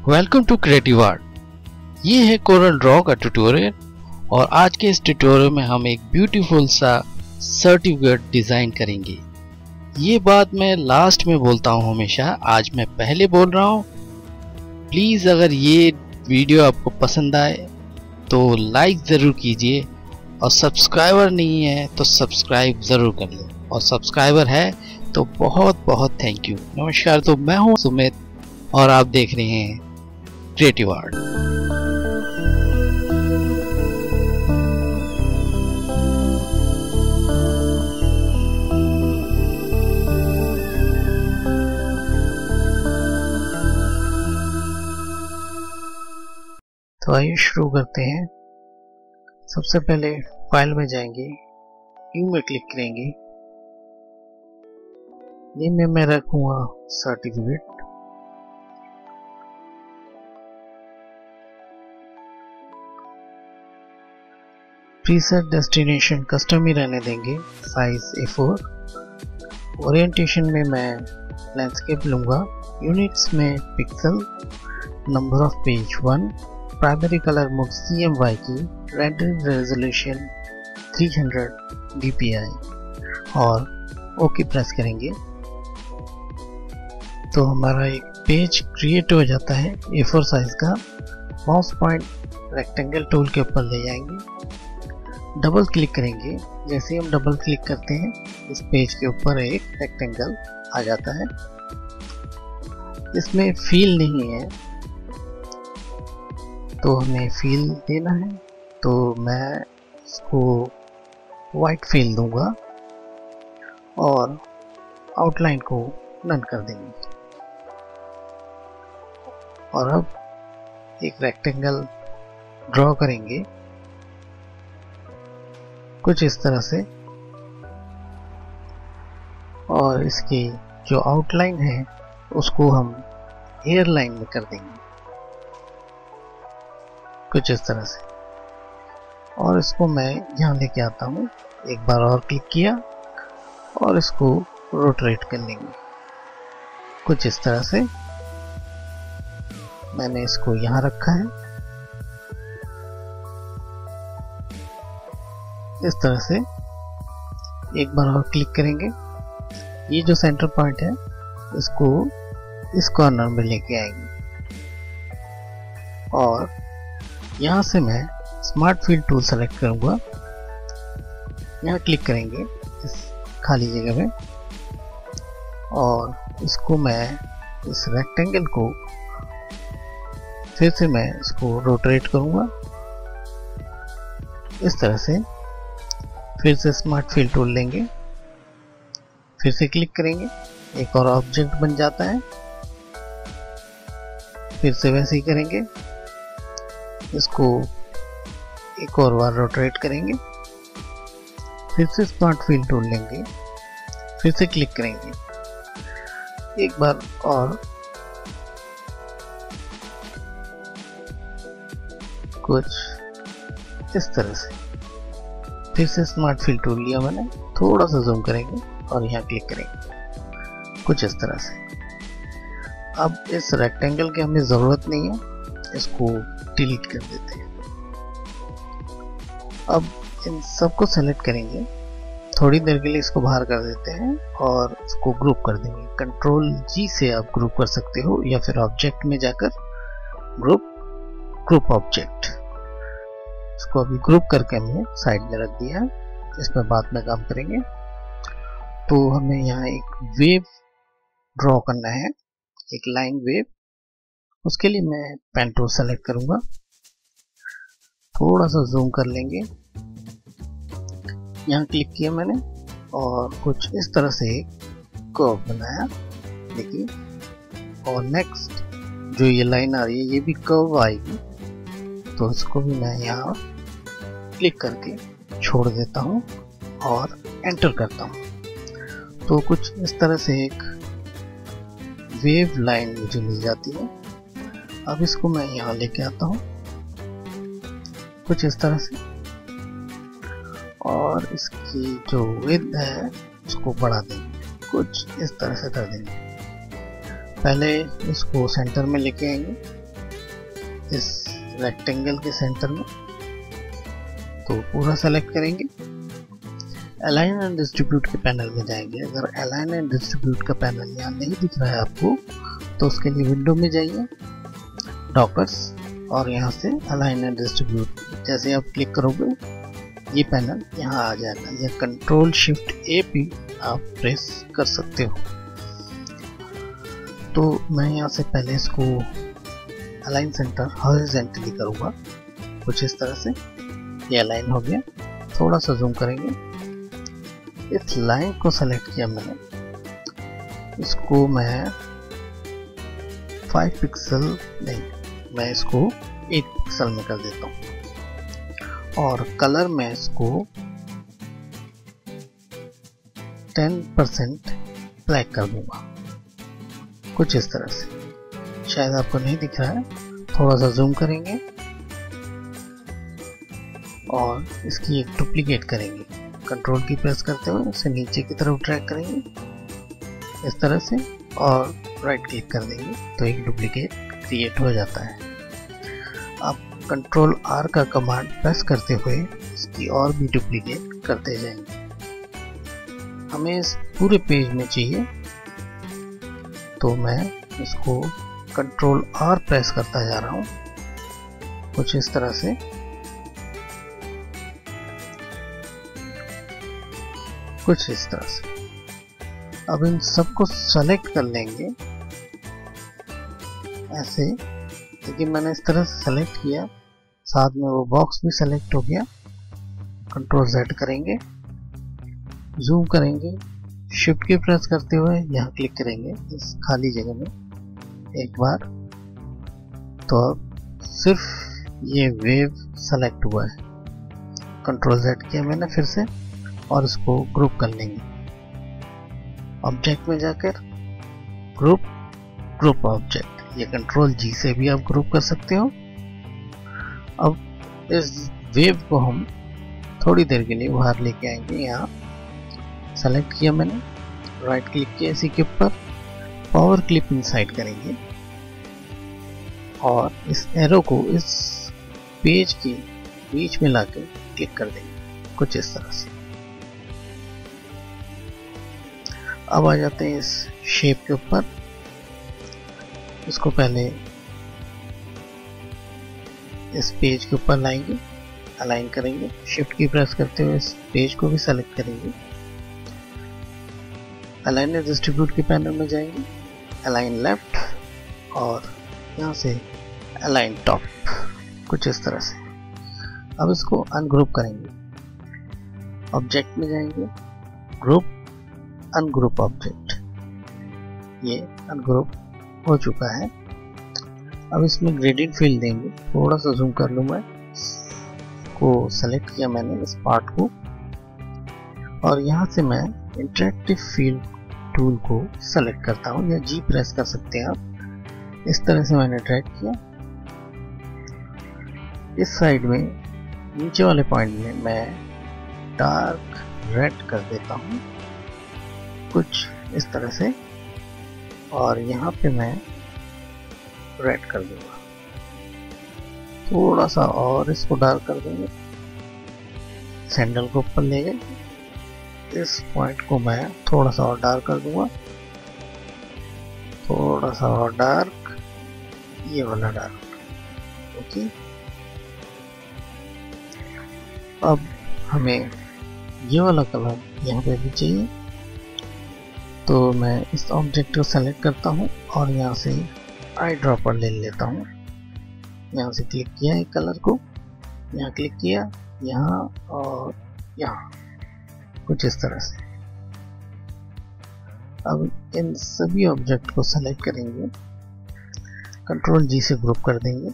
Welcome to creative art. ये है Corel Draw का ट्यूटोरियल और आज के इस ट्यूटोरियल में हम एक ब्यूटीफुल सा सर्टिफिकेट डिज़ाइन करेंगे। ये बात मैं लास्ट में बोलता हूँ हमेशा, आज मैं पहले बोल रहा हूँ। प्लीज़ अगर ये वीडियो आपको पसंद आए तो लाइक ज़रूर कीजिए और सब्सक्राइबर नहीं है तो सब्सक्राइब ज़रूर कर लें, और सब्सक्राइबर है तो बहुत बहुत थैंक यू। नमस्कार, तो मैं हूँ सुमित और आप देख रहे हैं क्रिएटिव आर्ट। तो आइए शुरू करते हैं। सबसे पहले फाइल में जाएंगे, न्यू में क्लिक करेंगे। नेम में मैं रखूंगा सर्टिफिकेट। प्रीसेट डेस्टिनेशन कस्टम ही रहने देंगे, साइज A4। ओरिएंटेशन में मैं लैंडस्केप लूंगा। यूनिट्स में pixel, number of page 1, primary colour mode CMY की, रेंडरिंग रेजोल्यूशन 300 dpi और ओके प्रेस करेंगे तो हमारा एक पेज क्रिएट हो जाता है A4 साइज का। माउस पॉइंट रेक्टेंगल टूल के ऊपर ले जाएंगे, डबल क्लिक करेंगे। जैसे हम डबल क्लिक करते हैं इस पेज के ऊपर एक रेक्टेंगल आ जाता है। इसमें फील नहीं है तो हमें फील देना है, तो मैं इसको वाइट फील दूंगा और आउटलाइन को नन कर देंगे। और अब एक रेक्टेंगल ड्रॉ करेंगे कुछ इस तरह से, और इसकी जो आउटलाइन है उसको हम एयर लाइन में कर देंगे कुछ इस तरह से। और इसको मैं यहाँ लेके आता हूँ, एक बार और क्लिक किया और इसको रोटेट कर लेंगे कुछ इस तरह से। मैंने इसको यहाँ रखा है इस तरह से। एक बार और क्लिक करेंगे। ये जो सेंटर पॉइंट है इसको इस कॉर्नर में लेके आएंगे और यहाँ से मैं स्मार्ट फील्ड टूल सेलेक्ट करूँगा। यहाँ क्लिक करेंगे इस खाली जगह में और इसको मैं इस रेक्टेंगल को फिर से मैं इसको रोटेट करूँगा इस तरह से। फिर से स्मार्ट फील्ड टूल लेंगे, फिर से क्लिक करेंगे, एक और ऑब्जेक्ट बन जाता है। फिर से वैसे ही करेंगे, इसको एक और बार रोटेट करेंगे, फिर से स्मार्ट फील्ड टूल लेंगे, फिर से क्लिक करेंगे, एक बार और कुछ इस तरह से। फिर से स्मार्ट फील्ड टूल लिया मैंने, थोड़ा सा जूम करेंगे और यहाँ क्लिक करेंगे कुछ इस तरह से। अब इस रेक्टेंगल की हमें ज़रूरत नहीं है, इसको डिलीट कर देते हैं। अब इन सबको सेलेक्ट करेंगे, थोड़ी देर के लिए इसको बाहर कर देते हैं और इसको ग्रुप कर देंगे। कंट्रोल G से आप ग्रुप कर सकते हो या फिर ऑब्जेक्ट में जाकर ग्रुप ऑब्जेक्ट। इसको अभी ग्रुप करके हमने साइड में रख दिया है, इसमें बाद में काम करेंगे। तो हमें यहाँ एक वेव ड्रॉ करना है, एक लाइन वेव। उसके लिए मैं पेन टूल सेलेक्ट करूंगा, थोड़ा सा जूम कर लेंगे, यहाँ क्लिक किया मैंने और कुछ इस तरह से एक कर्व बनाया, देखिए। और नेक्स्ट जो ये लाइन आ रही है ये भी कर्व आएगी, तो इसको भी मैं यहाँ क्लिक करके छोड़ देता हूँ और एंटर करता हूँ। तो कुछ इस तरह से एक वेव लाइन मुझे मिल जाती है। अब इसको मैं यहाँ लेके आता हूँ कुछ इस तरह से, और इसकी जो विड्थ है उसको बढ़ा देंगे कुछ इस तरह से कर देंगे। पहले इसको सेंटर में लेके आएंगे इस रेक्टेंगल के सेंटर में, तो पूरा सेलेक्ट करेंगे। अलाइन एंड डिस्ट्रीब्यूट के पैनल में जाएंगे। अगर अलाइन एंड डिस्ट्रीब्यूट का पैनल यहाँ नहीं दिख रहा है आपको, तो उसके लिए विंडो में जाइए, डॉकर्स, और यहाँ से अलाइन एंड डिस्ट्रीब्यूट जैसे आप क्लिक करोगे ये पैनल यहाँ आ जाएगा, या कंट्रोल शिफ्ट ए भी आप प्रेस कर सकते हो। तो मैं यहाँ से पहले इसको अलाइन सेंटर हॉरिजॉन्टली करूँगा, कुछ इस तरह से। ये अलाइन हो गया। थोड़ा सा जूम करेंगे। इस लाइन को सेलेक्ट किया मैंने, इसको मैं 5 पिक्सल नहीं, मैं इसको 8 पिक्सल में कर देता हूँ, और कलर में इसको 10% ब्लैक कर दूंगा, कुछ इस तरह से। शायद आपको नहीं दिख रहा है, थोड़ा सा जूम करेंगे और इसकी एक डुप्लीकेट करेंगे। कंट्रोल की प्रेस करते हुए इसे नीचे की तरफ ड्रैग करेंगे इस तरह से, और राइट क्लिक कर देंगे तो एक डुप्लीकेट क्रिएट हो जाता है। आप कंट्रोल आर का कमांड प्रेस करते हुए इसकी और भी डुप्लीकेट करते जाएंगे। हमें इस पूरे पेज में चाहिए, तो मैं इसको कंट्रोल आर प्रेस करता जा रहा हूँ, कुछ इस तरह से। कुछ इस तरह से। अब इन सबको सेलेक्ट कर लेंगे ऐसे। देखिए मैंने इस तरह से सेलेक्ट किया, साथ में वो बॉक्स भी सेलेक्ट हो गया। कंट्रोल Z करेंगे, जूम करेंगे, शिफ्ट की प्रेस करते हुए यहाँ क्लिक करेंगे इस खाली जगह में एक बार, तो अब सिर्फ ये वेव सेलेक्ट हुआ है। कंट्रोल Z किया मैंने फिर से, और इसको ग्रुप कर लेंगे। ऑब्जेक्ट में जाकर ग्रुप ऑब्जेक्ट, ये कंट्रोल G से भी आप ग्रुप कर सकते हो। अब इस वेव को हम थोड़ी देर के लिए बाहर लेके आएंगे। यहाँ सेलेक्ट किया मैंने, राइट क्लिक किया इसी के ऊपर, पावर क्लिप इनसाइड करेंगे और इस एरो को इस पेज के बीच में लाकर क्लिक कर देंगे, कुछ इस तरह से। अब आ जाते हैं इस शेप के ऊपर। इसको पहले इस पेज के ऊपर लाएंगे, अलाइन करेंगे, शिफ्ट की प्रेस करते हुए इस पेज को भी सेलेक्ट करेंगे। अलाइन एंड डिस्ट्रीब्यूट के पैनल में जाएंगे, अलाइन लेफ्ट, और यहाँ से अलाइन टॉप, कुछ इस तरह से। अब इसको अनग्रुप करेंगे। ऑब्जेक्ट में जाएंगे, ग्रुप, अनग्रुप ऑब्जेक्ट, ये अनग्रुप हो चुका है। अब इसमें ग्रेडियंट फील देंगे। थोड़ा सा जूम कर लूँ मैं, को सेलेक्ट किया मैंने इस पार्ट को, और यहाँ से मैं इंटरेक्टिव फील्ड टूल को सेलेक्ट करता हूँ, या G प्रेस कर सकते हैं आप। इस तरह से मैंने ड्रैग किया। इस साइड में नीचे वाले पॉइंट में मैं डार्क रेड कर देता हूँ, कुछ इस तरह से, और यहाँ पे मैं रेड कर दूंगा। थोड़ा सा और इसको डार्क कर देंगे। सैंडल को ऊपर ले गए, इस पॉइंट को मैं थोड़ा सा और डार्क कर दूंगा, थोड़ा सा और डार्क, ये वाला डार्क। ओके, अब हमें ये वाला कलर यहाँ पे भी चाहिए, तो मैं इस ऑब्जेक्ट को सेलेक्ट करता हूँ और यहाँ से आई ड्रॉपर ले लेता हूँ। यहाँ से क्लिक किया एक कलर को, यहाँ क्लिक किया, यहाँ और यहाँ, कुछ इस तरह से। अब इन सभी ऑब्जेक्ट को सेलेक्ट करेंगे, कंट्रोल G से ग्रुप कर देंगे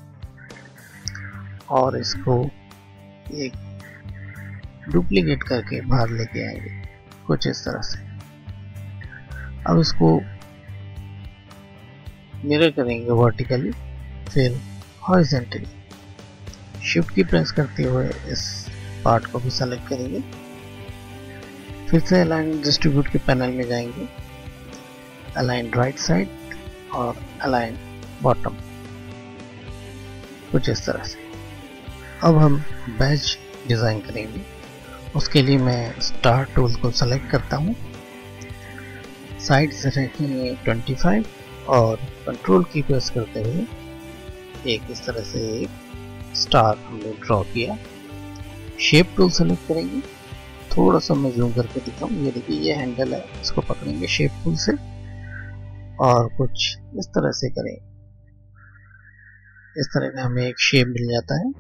और इसको एक डुप्लीकेट करके बाहर लेके आएंगे, कुछ इस तरह से। अब इसको मिरर करेंगे वर्टिकली, फिर हॉरिजॉन्टली। शिफ्ट की प्रेस करते हुए इस पार्ट को भी सेलेक्ट करेंगे। फिर से अलाइन डिस्ट्रीब्यूट के पैनल में जाएंगे, अलाइन राइट साइड और अलाइन बॉटम, कुछ इस तरह से। अब हम बैच डिज़ाइन करेंगे। उसके लिए मैं स्टार टूल को सेलेक्ट करता हूँ, साइड से रखेंगे 25 और कंट्रोल की प्रेस करते हुए एक इस तरह से एक स्टार हमने ड्रॉ किया। शेप टूल सेलेक्ट करेंगे, थोड़ा सा मैं जूम करके दिखाऊँ, ये देखिए ये हैंडल है, इसको पकड़ेंगे शेप टूल से और कुछ इस तरह से करें। इस तरह का हमें एक शेप मिल जाता है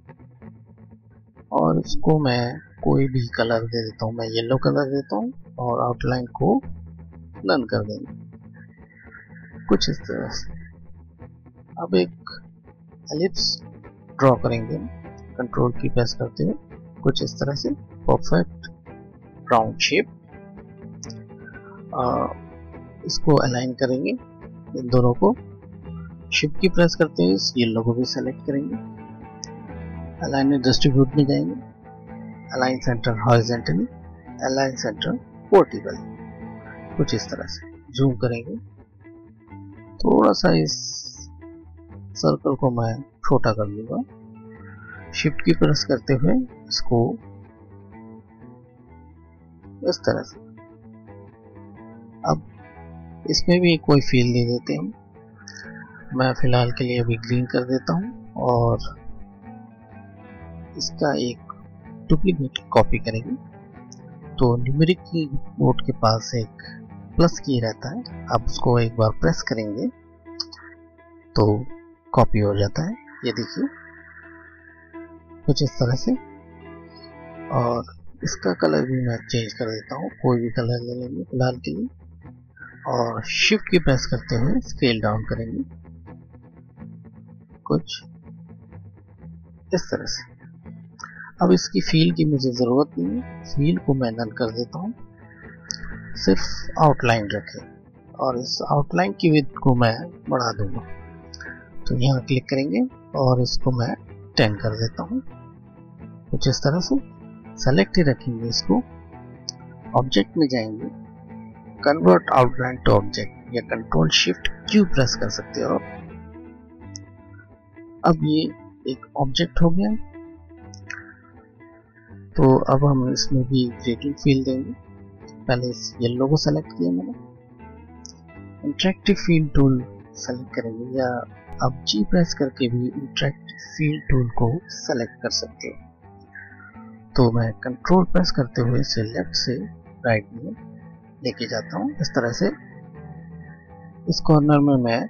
और इसको मैं कोई भी कलर दे देता हूँ, मैं येलो कलर देता हूँ और आउटलाइन को नन कर देंगे कुछ इस तरह से। अब एक एलिप्स ड्रॉ करेंगे कंट्रोल की प्रेस करते हुए कुछ इस तरह से, परफेक्ट राउंड शेप। इसको अलाइन करेंगे इन दोनों को, शिफ्ट की प्रेस करते हुए इस येलो को भी सेलेक्ट करेंगे, अलाइन में डिस्ट्रीब्यूट में जाएंगे, align centre horizontally, align centre vertically कुछ इस तरह से। जूम करेंगे, थोड़ा सा इस सर्कल को मैं छोटा कर दूंगा, शिफ्ट की प्रेस करते हुए इसको इस तरह से। अब इसमें भी कोई फील दे देते हैं, मैं फिलहाल के लिए अभी ग्रीन कर देता हूँ और इसका एक डुप्लीकेट कॉपी करेंगे। तो न्यूमेरिक कीबोर्ड के पास एक प्लस की रहता है, आप उसको एक बार प्रेस करेंगे तो कॉपी हो जाता है, ये देखिए कुछ इस तरह से। और इसका कलर भी मैं चेंज कर देता हूँ, कोई भी कलर ले लेंगे फिलहाल के लिए और शिफ्ट की प्रेस करते हुए स्केल डाउन करेंगे कुछ इस तरह से। अब इसकी फील की मुझे ज़रूरत नहीं है, फील को मैं नन कर देता हूँ, सिर्फ आउटलाइन रखें और इस आउटलाइन की विड्थ को मैं बढ़ा दूंगा। तो यहाँ क्लिक करेंगे और इसको मैं 10 कर देता हूँ कुछ इस तरह से। सेलेक्ट ही रखेंगे इसको, ऑब्जेक्ट में जाएंगे, कन्वर्ट आउटलाइन टू ऑब्जेक्ट या कंट्रोल शिफ्ट क्यू प्रेस कर सकते हो। अब ये एक ऑब्जेक्ट हो गया। तो अब हम इसमें भी ग्रेडिंग फील देंगे। पहले इस येलो को सेलेक्ट किया मैंने, इंटरेक्टिव फील टूल सेलेक्ट करेंगे या आप जी प्रेस करके भी इंटरेक्टिव फील टूल को सेलेक्ट कर सकते हो। तो मैं कंट्रोल प्रेस करते हुए इसे लेफ्ट से राइट में लेके जाता हूँ इस तरह से। इस कॉर्नर में मैं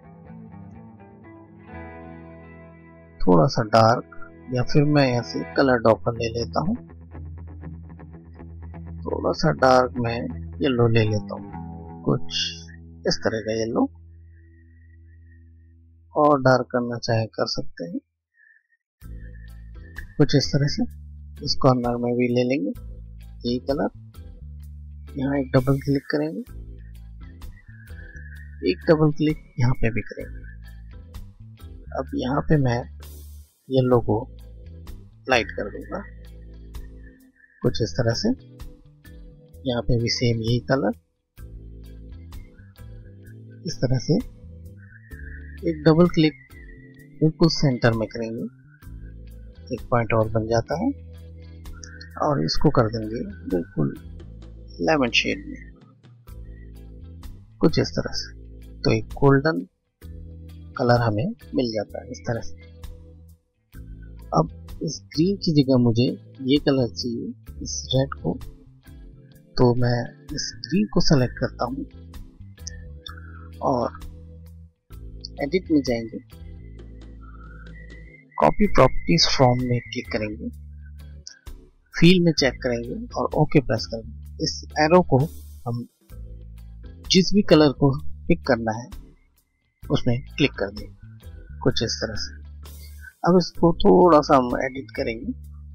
थोड़ा सा डार्क या फिर मैं यहाँ से कलर डॉपर ले लेता हूँ, थोड़ा सा डार्क मैं येलो ले लेता हूँ कुछ इस तरह का येलो, और डार्क करना चाहे कर सकते हैं कुछ इस तरह से। इस कॉर्नर में भी ले लेंगे यही कलर, यहाँ एक डबल क्लिक करेंगे, एक डबल क्लिक यहाँ पे भी करेंगे। अब यहाँ पे मैं येलो को लाइट कर दूंगा कुछ इस तरह से। यहाँ पे भी सेम यही कलर, इस तरह से एक डबल क्लिक बिल्कुल सेंटर में करेंगे, एक पॉइंट और बन जाता है और इसको कर देंगे बिल्कुल लेमन शेड में कुछ इस तरह से। तो एक गोल्डन कलर हमें मिल जाता है इस तरह से। अब इस ग्रीन की जगह मुझे ये कलर चाहिए, इस रेड को, तो मैं इस ग्रीन को सेलेक्ट करता हूँ और एडिट में जाएंगे, कॉपी प्रॉपर्टीज फ्रॉम में क्लिक करेंगे, फील में चेक करेंगे और ओके प्रेस करेंगे। इस एरो को हम जिस भी कलर को पिक करना है उसमें क्लिक कर देंगे कुछ इस तरह से। अब इसको थोड़ा सा हम एडिट करेंगे,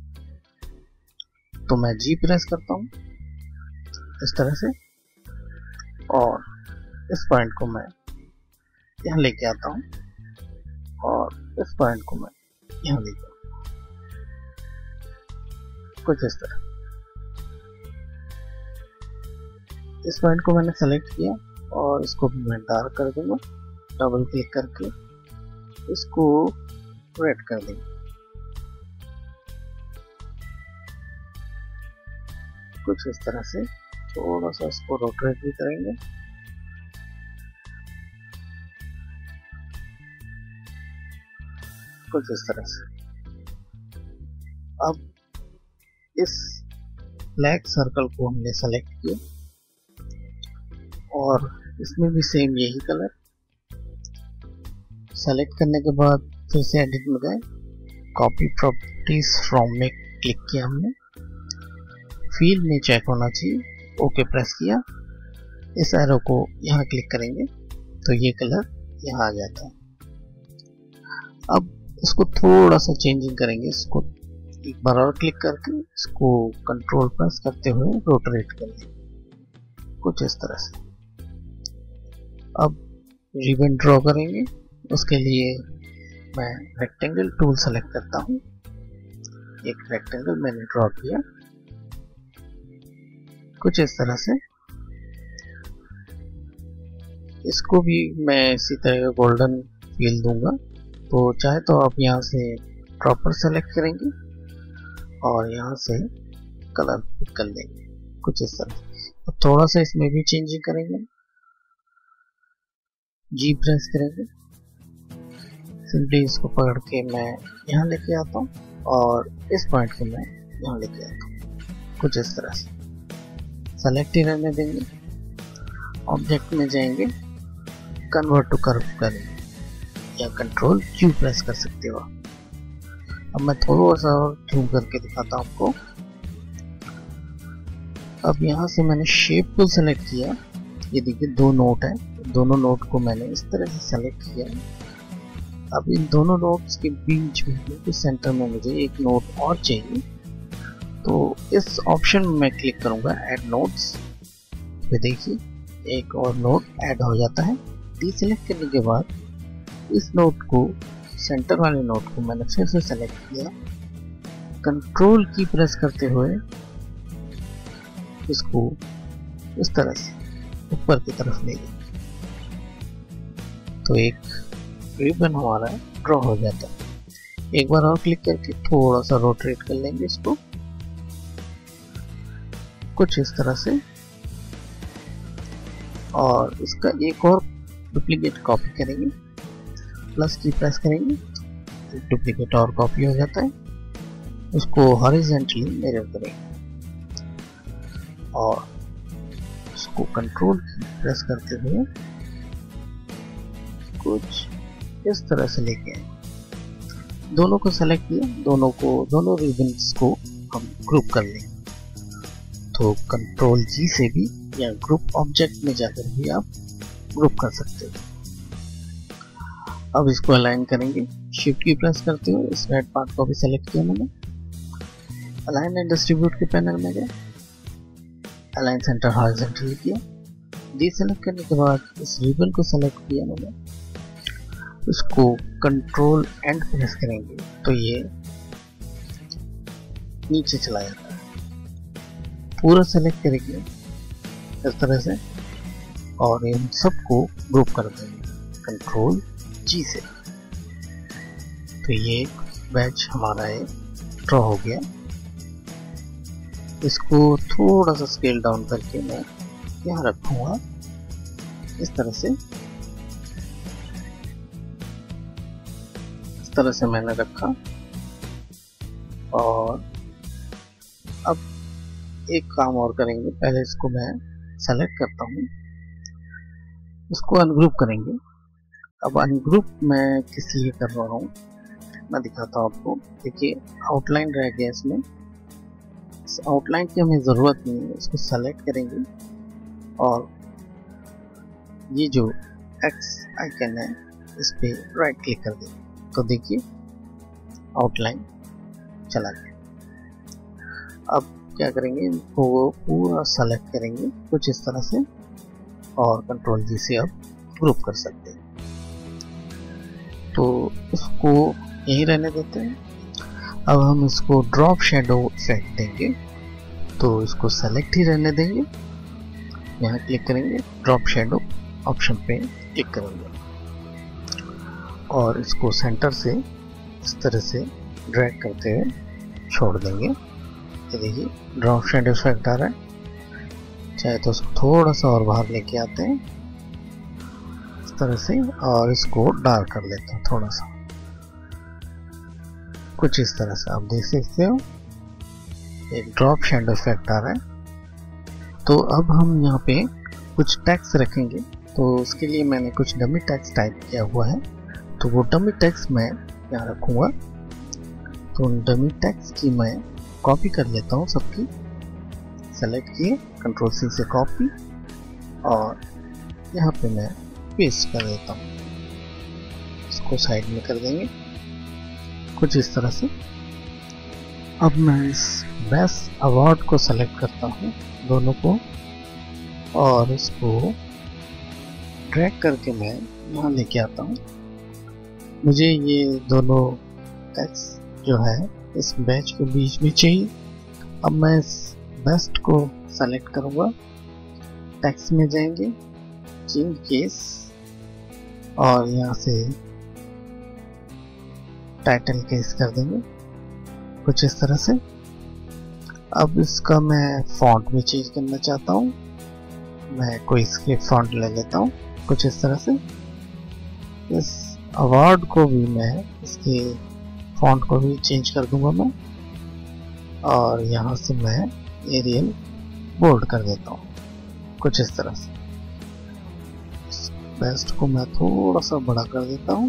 तो मैं जी प्रेस करता हूँ इस तरह से और इस पॉइंट को मैं यहाँ लेके आता हूँ और इस पॉइंट को मैं यहाँ लेके आता हूँ कुछ इस तरह। इस पॉइंट को मैंने सेलेक्ट किया और इसको भी मैं डार्क कर दूंगा, डबल क्लिक करके इसको रेड कर देंगे। कुछ इस तरह से थोड़ा सा इसको रोटेट भी करेंगे। कुछ इस तरह से। अब इस ब्लैक सर्कल को हमने सेलेक्ट किया और इसमें भी सेम यही कलर। सेलेक्ट करने के बाद फिर से एडिट में गए, कॉपी प्रॉपर्टीज फ्रॉम में क्लिक किया हमने, फील्ड में चेक होना चाहिए, ओके प्रेस किया। इस एरो को यहाँ क्लिक करेंगे तो ये कलर यहाँ आ जाता है। अब इसको थोड़ा सा चेंजिंग करेंगे, इसको एक बार और क्लिक करके इसको कंट्रोल प्रेस करते हुए रोटेट कर लेंगे कुछ इस तरह से। अब रिबन ड्रॉ करेंगे, उसके लिए मैं रेक्टेंगल टूल सेलेक्ट करता हूँ। एक रेक्टेंगल मैंने ड्रॉ किया कुछ इस तरह से। इसको भी मैं इसी तरह गोल्डन फील दूंगा, तो चाहे तो आप यहाँ से प्रॉपर सेलेक्ट करेंगे और यहाँ से कलर पिक कर लेंगे कुछ इस तरह। अब थोड़ा सा इसमें भी चेंजिंग करेंगे, जी प्रेस करेंगे, सिंपली इसको पकड़ के मैं यहाँ लेके आता हूँ और इस पॉइंट को मैं यहाँ लेके आता हूँ कुछ इस तरह से। सेलेक्ट ही रहने देंगे, ऑब्जेक्ट में जाएंगे, कन्वर्ट टू कर्व करेंगे या कंट्रोल क्यू प्रेस कर सकते हो। अब मैं थोड़ा सा और जूम करके दिखाता हूँ आपको। अब यहाँ से मैंने शेप को सेलेक्ट किया, ये देखिए दो नोट है, दोनों नोट को मैंने इस तरह से सेलेक्ट किया। अब इन दोनों नोट्स के बीच में सेंटर में मुझे एक नोट और चाहिए, तो इस ऑप्शन में मैं क्लिक करूंगा ऐड नोट्स। तो देखिए एक और नोट ऐड हो जाता है। डीसेलेक्ट करने के बाद इस नोट को, सेंटर वाले नोट को मैंने फिर से सेलेक्ट किया, कंट्रोल की प्रेस करते हुए इसको इस तरह से ऊपर की तरफ ले गए तो एक रिबन हमारा ड्रॉ हो जाता है। एक बार और क्लिक करके थोड़ा सा रोटेट कर लेंगे इसको कुछ इस तरह से, और इसका एक और डुप्लीकेट कॉपी करेंगे, प्लस की प्रेस करेंगे, डुप्लीकेट और कॉपी हो जाता है। उसको हॉरिजॉन्टली मिरर करेंगे और उसको कंट्रोल की प्रेस करते हुए कुछ इस तरह से लेके आए। दोनों को सेलेक्ट किया, दोनों रिबन्स को हम ग्रुप कर लेंगे। तो कंट्रोल जी से भी या ग्रुप ऑब्जेक्ट में जाकर भी आप ग्रुप कर सकते हो। अब इसको अलाइन करेंगे, शिफ्ट की प्रेस करते हुए इस रेड पार्ट को भी सेलेक्ट किया मैंने, अलाइन एंड डिस्ट्रीब्यूट के पैनल में गए, अलाइन सेंटर हॉरिजॉन्टली किया। डीसेलेक्ट करने के बाद इस रिबन को सेलेक्ट किया मैंने, इसको कंट्रोल एंड प्रेस करेंगे तो ये नीचे चला जाता है। पूरा सेलेक्ट करेंगे इस तरह से और इन सबको ग्रुप कर देंगे कंट्रोल जी से। तो ये बैच हमारा ड्रॉ हो गया। इसको थोड़ा सा स्केल डाउन करके मैं यहाँ रखूंगा इस तरह से। इस तरह से मैंने रखा और अब एक काम और करेंगे। पहले इसको मैं सेलेक्ट करता हूँ, इसको अनग्रुप करेंगे। अब अनग्रुप मैं किस लिए कर रहा हूँ मैं दिखाता हूँ आपको। देखिए आउटलाइन रह गया इसमें, इस आउटलाइन की हमें ज़रूरत नहीं है। इसको सेलेक्ट करेंगे और ये जो एक्स आइकन है इस पे राइट क्लिक कर देंगे तो देखिए आउटलाइन चला गया। अब क्या करेंगे, इनको पूरा सेलेक्ट करेंगे कुछ इस तरह से और कंट्रोल जी से आप ग्रुप कर सकते हैं। तो इसको यही रहने देते हैं। अब हम इसको ड्रॉप शेडो इफेक्ट देंगे, तो इसको सेलेक्ट ही रहने देंगे। यहाँ क्लिक करेंगे, ड्रॉप शेडो ऑप्शन पे क्लिक करेंगे और इसको सेंटर से इस तरह से ड्रैग करते हुए छोड़ देंगे। ये देखिए ड्रॉप शेड इफेक्ट आ रहा है। चाहे तो उसको थोड़ा सा और बाहर लेके आते हैं इस तरह से, और इसको डार्क कर लेते हैं थोड़ा सा, कुछ इस तरह से। आप देख सकते हो एक ड्रॉप शेड इफेक्ट आ रहा है। तो अब हम यहाँ पे कुछ टेक्स्ट रखेंगे, तो उसके लिए मैंने कुछ डमी टेक्स्ट टाइप किया हुआ है। तो वो डमी टेक्स्ट मैं यहाँ रखूँगा। तो डमी टेक्स्ट की मैं कॉपी कर लेता हूँ सबकी, सेलेक्ट किए कंट्रोल सी से कॉपी, और यहाँ पे मैं पेस्ट कर देता हूँ। इसको साइड में कर देंगे कुछ इस तरह से। अब मैं इस बेस्ट अवार्ड को सेलेक्ट करता हूँ दोनों को, और इसको ड्रैग करके मैं यहाँ लेके आता हूँ। मुझे ये दोनों टेक्स्ट जो है इस बैच के बीच में चाहिए। अब मैं इस बेस्ट को सेलेक्ट करूँगा, टेक्स्ट में जाएंगे, चेंज केस, और यहाँ से टाइटल केस कर देंगे कुछ इस तरह से। अब इसका मैं फॉन्ट में चेंज करना चाहता हूँ, मैं कोई स्क्रिप्ट फॉन्ट ले लेता हूँ कुछ इस तरह से। इस अवार्ड को भी मैं इसके फॉन्ट को भी चेंज कर दूंगा मैं, और यहाँ से मैं एरियल बोल्ड कर देता हूँ कुछ इस तरह से। बेस्ट को मैं थोड़ा सा बड़ा कर देता हूँ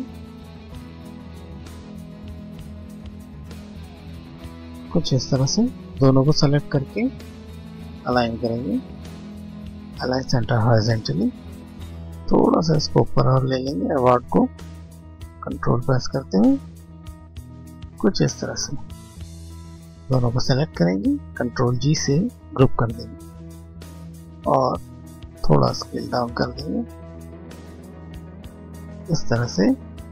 कुछ इस तरह से। दोनों को सेलेक्ट करके अलाइन करेंगे, अलाइन सेंटर हॉरिजॉन्टली। थोड़ा सा इसको ऊपर और ले लेंगे अवार्ड को, कंट्रोल प्रेस करते हुए कुछ इस तरह से। दोनों को सेलेक्ट करेंगे, कंट्रोल जी से ग्रुप कर देंगे और थोड़ा स्केल डाउन कर देंगे इस तरह से।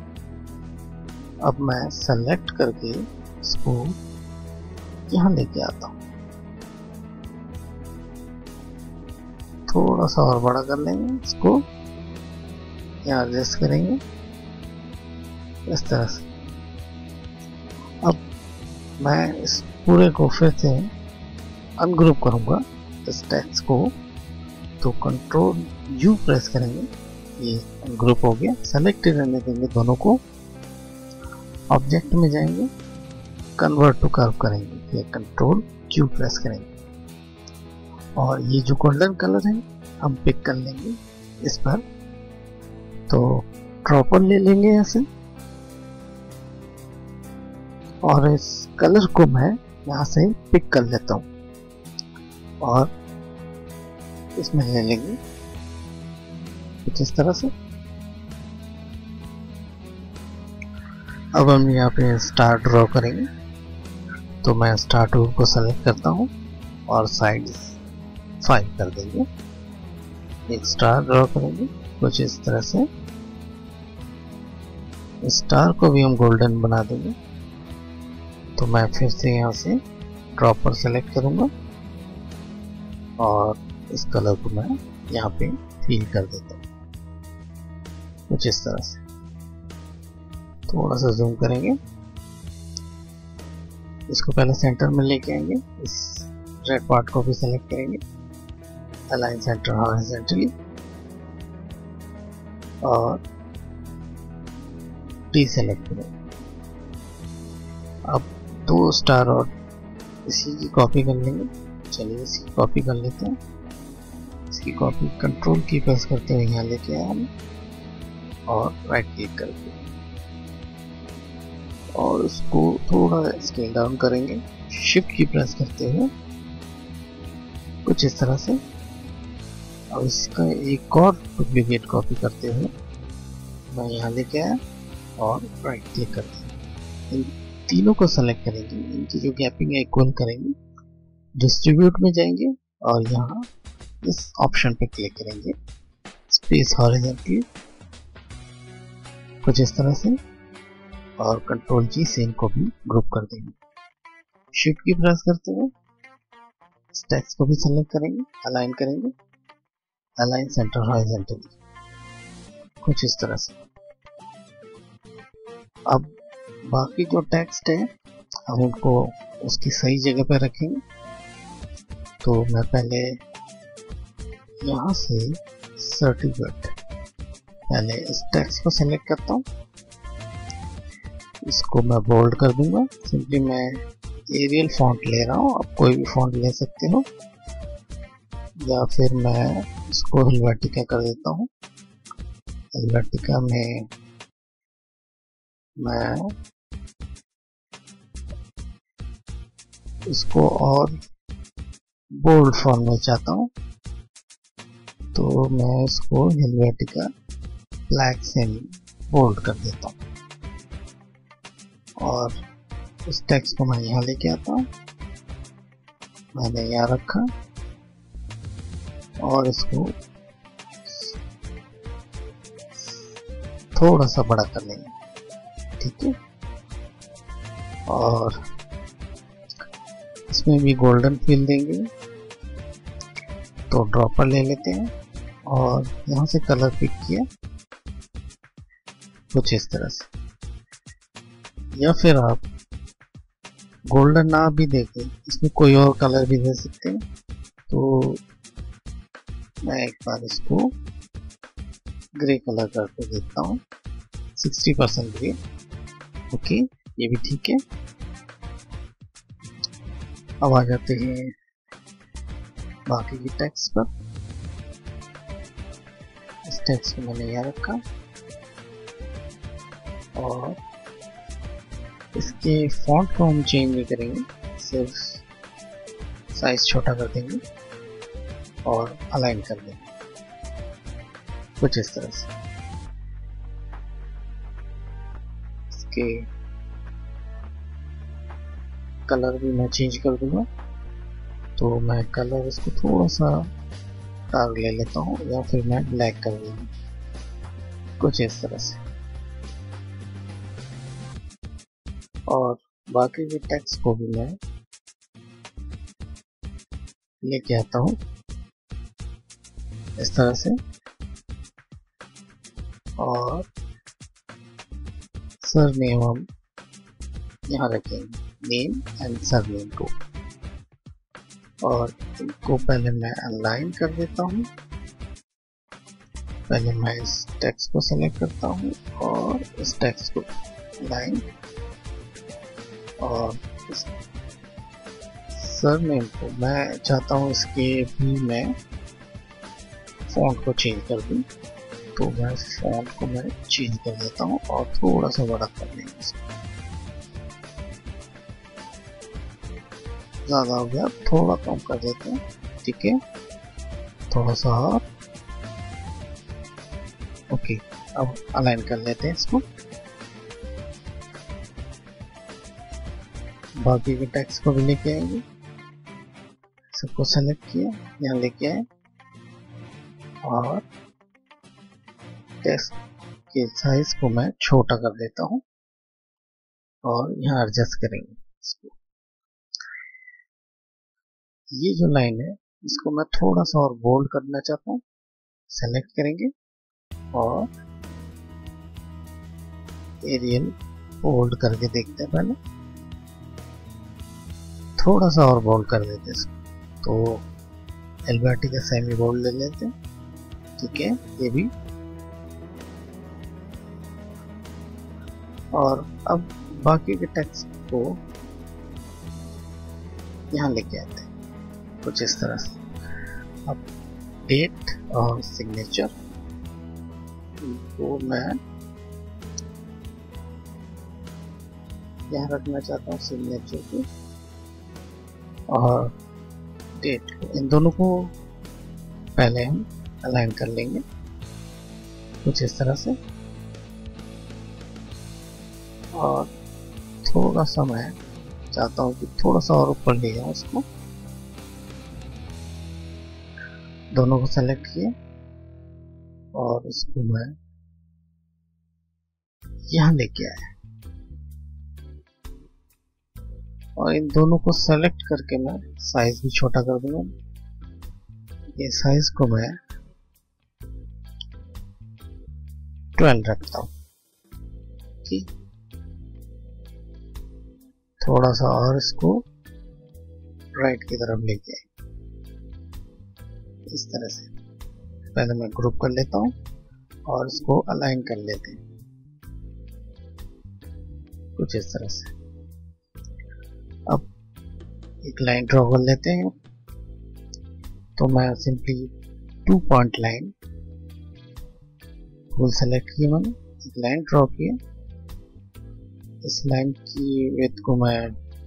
अब मैं सेलेक्ट करके इसको यहाँ लेके आता हूँ, थोड़ा सा और बड़ा कर लेंगे इसको, यहाँ एडजस्ट करेंगे इस तरह से। अब मैं इस पूरे को फिर से अनग्रुप करूंगा इस टेक्स्ट को, तो कंट्रोल यू प्रेस करेंगे, ये अनग्रुप हो गया। सेलेक्ट रहने देंगे दोनों को, ऑब्जेक्ट में जाएंगे, कन्वर्ट टू कर्व करेंगे, फिर कंट्रोल क्यू प्रेस करेंगे, और ये जो गोल्डन कलर है हम पिक कर लेंगे इस पर। तो ड्रॉपर ले लेंगे ऐसे, और इस कलर को मैं यहाँ से पिक कर लेता हूँ और इसमें ले लेंगे कुछ इस तरह से। अब हम यहाँ पे स्टार ड्रॉ करेंगे, तो मैं स्टार टूल को सेलेक्ट करता हूँ और साइड 5 कर देंगे। एक स्टार ड्रॉ करेंगे कुछ इस तरह से। स्टार को भी हम गोल्डन बना देंगे, तो मैं फिर से यहाँ से ड्रॉपर सेलेक्ट करूँगा और इस कलर को मैं यहाँ पे फिल कर देता हूँ कुछ इस तरह से। थोड़ा सा जूम करेंगे, इसको पहले सेंटर में लेके आएंगे, इस रेड पार्ट को भी सेलेक्ट करेंगे, अलाइन सेंटर हॉरिजॉन्टली, और डी सेलेक्ट करेंगे। अब 2 स्टार और इसी की कॉपी कर लेंगे। चलिए इसकी कॉपी कर लेते हैं। इसकी कॉपी कंट्रोल की प्रेस करते हुए यहाँ लेके आए हम, और राइट क्लिक करके और उसको थोड़ा स्केल डाउन करेंगे, शिफ्ट की प्रेस करते हुए कुछ इस तरह से। अब इसका एक और डुप्लीकेट कॉपी करते हुए मैं यहाँ लेके आया और राइट क्लिक करते हैं। इन तीनों को सेलेक्ट करेंगे, इनकी जो गैपिंग है इक्वल करेंगे, डिस्ट्रीब्यूट में जाएंगे और यहाँ इस ऑप्शन पे क्लिक करेंगे, स्पेस हॉरिजॉन्टली कुछ इस तरह से, और कंट्रोल जी से इनको भी ग्रुप कर देंगे। शिफ्ट की प्रेस करते हुए टेक्स्ट को भी सेलेक्ट करेंगे, अलाइन करेंगे, अलाइन सेंटर हॉरिजॉन्टली कुछ इस तरह से। अब बाकी जो टेक्स्ट है हम उनको उसकी सही जगह पे रखेंगे। तो मैं पहले यहाँ से सर्टिफिकेट, पहले इस टेक्स्ट को सेलेक्ट करता हूँ, इसको मैं बोल्ड कर दूंगा। सिंपली मैं एरियल फॉन्ट ले रहा हूँ, आप कोई भी फॉन्ट ले सकते हो, या फिर मैं इसको हेलवेटिका कर देता हूँ। हेलवेटिका में मैं इसको और बोल्ड फॉर्म में चाहता हूँ, तो मैं इसको हेलवेटिका ब्लैक से बोल्ड कर देता हूँ और इस टेक्स्ट को मैं यहाँ लेके आता हूँ। मैंने यहाँ रखा और इसको थोड़ा सा बड़ा कर लेंगे, ठीक है। और इसमें भी गोल्डन फिल देंगे, तो ड्रॉपर ले लेते हैं और यहाँ से कलर पिक किया कुछ इस तरह से, या फिर आप गोल्डन ना भी देखें, इसमें कोई और कलर भी दे सकते हैं। तो मैं एक बार इसको ग्रे कलर करके देखता हूँ, 60% ग्रे, ओके, ये भी ठीक है। अब आ जाते हैं बाकी की टेक्स्ट पर। इस टेक्स्ट को मैंने यहाँ रखा और इसके फॉन्ट को हम चेंज नहीं करेंगे, सिर्फ साइज छोटा कर देंगे और अलाइन कर देंगे कुछ इस तरह से। इसके कलर भी मैं चेंज कर दूंगा, तो मैं कलर इसको थोड़ा सा डार्क ले लेता हूँ, या फिर मैं ब्लैक कर दूंगा कुछ इस तरह से। और बाकी के टेक्स्ट को भी मैं लेके आता हूँ इस तरह से, और सरनेम हम यहाँ रखेंगे, नेम एंड सरनेम को, और इनको पहले मैं अलाइन कर देता हूँ। पहले मैं इस टेक्स्ट को सेलेक्ट करता हूँ और इस टेक्स्ट को अलाइन, और इस सरनेम को मैं चाहता हूँ इसके भी मैं फॉन्ट को चेंज कर दूँ, तो मैं फॉन्ट को मैं चेंज कर देता हूँ और थोड़ा सा बड़ा कर लेंगे इसको। ज़्यादा हो गया, थोड़ा कम कर देते हैं, ठीक है, थोड़ा सा और, ओके। अब अलाइन कर लेते हैं इसको। बाकी के टेक्स्ट को भी लेके आएंगे, सबको सेलेक्ट किया, यहाँ लेके आए और टेक्स्ट के साइज को मैं छोटा कर देता हूँ और यहाँ एडजस्ट करेंगे इसको। ये जो लाइन है इसको मैं थोड़ा सा और बोल्ड करना चाहता हूँ, सेलेक्ट करेंगे और एरियल बोल्ड करके देखते हैं। पहले थोड़ा सा और बोल्ड कर देते हैं इसको, तो एल्बर्टी का सेमी बोल्ड ले लेते हैं, ठीक है, ये भी। और अब बाकी के टेक्स्ट को यहाँ लेके आते हैं कुछ इस तरह से। अब डेट और सिग्नेचर को मैं यहाँ रखना चाहता हूँ, सिग्नेचर को और डेट को, इन दोनों को पहले हम अलाइन कर लेंगे कुछ इस तरह से। और थोड़ा सा मैं चाहता हूँ कि थोड़ा सा और ऊपर ले जाऊँ इसको, दोनों को सेलेक्ट किए और इसको मैं यहाँ लेके आया और इन दोनों को सेलेक्ट करके मैं साइज भी छोटा कर दूंगा। ये साइज को मैं 12 रखता हूँ, ठीक। थोड़ा सा और इसको राइट की तरफ लेके आए, इस तरह से। पहले मैं ग्रुप कर लेता हूँ और इसको अलाइन कर लेते हैं कुछ इस तरह से। अब एक लाइन ड्रॉ कर लेते हैं। तो मैं simply 2 point line tool select किया, मैंने एक लाइन ड्रॉ किया। इस लाइन की विड्थ को मैं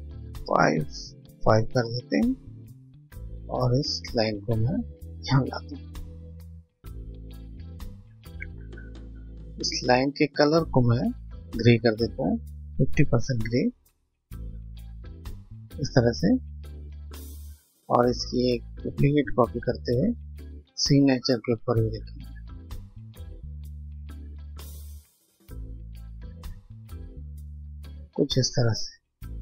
5 कर देते हैं और इस लाइन को मैं यहाँ लाता हूँ। इस लाइन के कलर को मैं ग्रे कर देता हूँ, 50% ग्रे, इस तरह से। और इसकी एक डुप्लीकेट कॉपी करते हुए सिग्नेचर के ऊपर भी देखेंगे। कुछ इस तरह से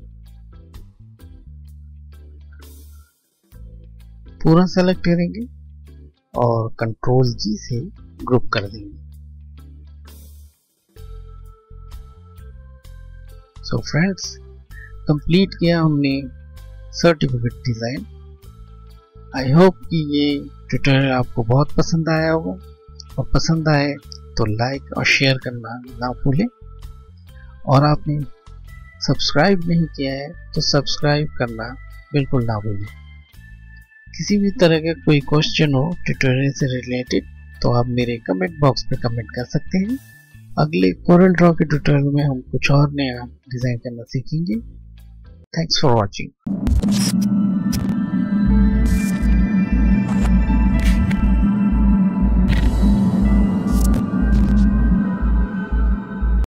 पूरा सेलेक्ट करेंगे और कंट्रोल जी से ग्रुप कर देंगे। सो फ्रेंड्स, कंप्लीट किया हमने सर्टिफिकेट डिजाइन। आई होप कि ये ट्यूटोरियल आपको बहुत पसंद आया होगा, और पसंद आए तो लाइक और शेयर करना ना भूलें। और आपने सब्सक्राइब नहीं किया है तो सब्सक्राइब करना बिल्कुल ना भूलें। किसी भी तरह का कोई क्वेश्चन हो ट्यूटोरियल से रिलेटेड तो आप मेरे कमेंट बॉक्स पे कमेंट कर सकते हैं। अगले कोरल ड्रॉ के ट्यूटोरियल में हम कुछ और नया डिजाइन करना सीखेंगे। Thanks for watching.